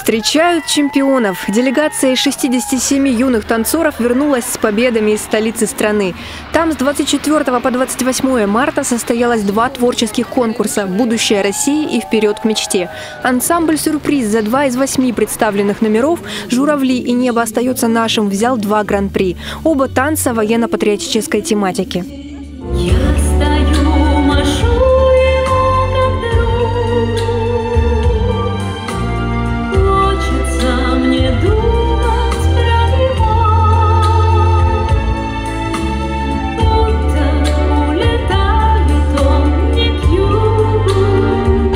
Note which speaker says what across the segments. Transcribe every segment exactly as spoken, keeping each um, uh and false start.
Speaker 1: Встречают чемпионов. Делегация из шестидесяти семи юных танцоров вернулась с победами из столицы страны. Там с двадцать четвёртого по двадцать восьмое марта состоялось два творческих конкурса «Будущее России» и «Вперед к мечте». Ансамбль «Сюрприз» за два из восьми представленных номеров «Журавли» и «Небо остается нашим» взял два гран-при. Оба танца военно-патриотической тематики.
Speaker 2: Я стою, машу ему, как друг. Хочется мне думать про него. Будто улетает он не к югу,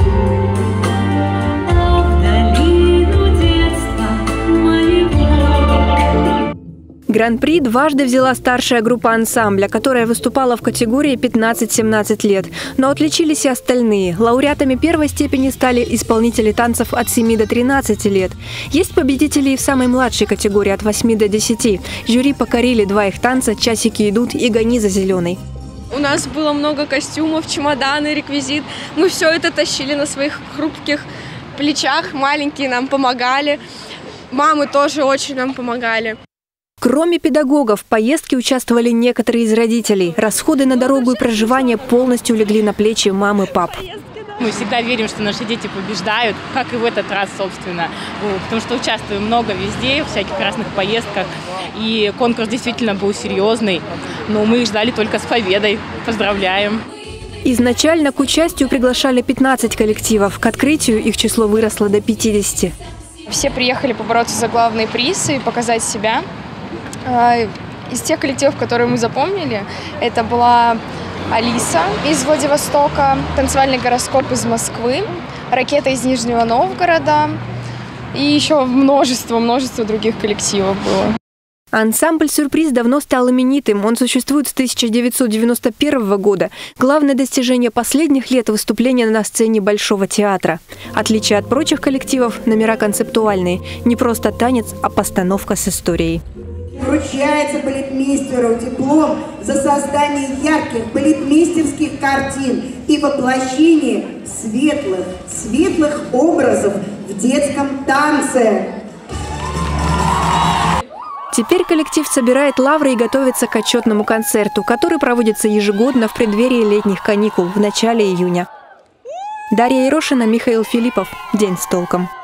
Speaker 2: а в долину детства моего.
Speaker 1: Гран-при дважды взяла старшая группа ансамбля, которая выступала в категории пятнадцать-семнадцать лет. Но отличились и остальные. Лауреатами первой степени стали исполнители танцев от семи до тринадцати лет. Есть победители и в самой младшей категории от восьми до десяти. Жюри покорили два их танца «Часики идут» и «Гони за зеленой».
Speaker 3: У нас было много костюмов, чемоданы, реквизит. Мы все это тащили на своих хрупких плечах. Маленькие нам помогали. Мамы тоже очень нам помогали.
Speaker 1: Кроме педагогов, в поездке участвовали некоторые из родителей. Расходы на дорогу и проживание полностью легли на плечи мам и пап.
Speaker 4: Мы всегда верим, что наши дети побеждают, как и в этот раз, собственно. Потому что участвуем много везде, в всяких разных поездках. И конкурс действительно был серьезный. Но мы их ждали только с победой. Поздравляем!
Speaker 1: Изначально к участию приглашали пятнадцать коллективов. К открытию их число выросло до пятидесяти.
Speaker 5: Все приехали побороться за главный приз и показать себя. Из тех коллективов, которые мы запомнили, это была Алиса из Владивостока, танцевальный гороскоп из Москвы, Ракета из Нижнего Новгорода и еще множество-множество других коллективов было.
Speaker 1: Ансамбль «Сюрприз» давно стал именитым. Он существует с тысяча девятьсот девяносто первого года. Главное достижение последних лет – выступление на сцене Большого театра. Отличие от прочих коллективов – номера концептуальные. Не просто танец, а постановка с историей.
Speaker 6: Вручается балетмейстеру диплом за создание ярких балетмейстерских картин и воплощение светлых, светлых образов в детском танце.
Speaker 1: Теперь коллектив собирает лавры и готовится к отчетному концерту, который проводится ежегодно в преддверии летних каникул в начале июня. Дарья Ерошина, Михаил Филиппов. День с толком.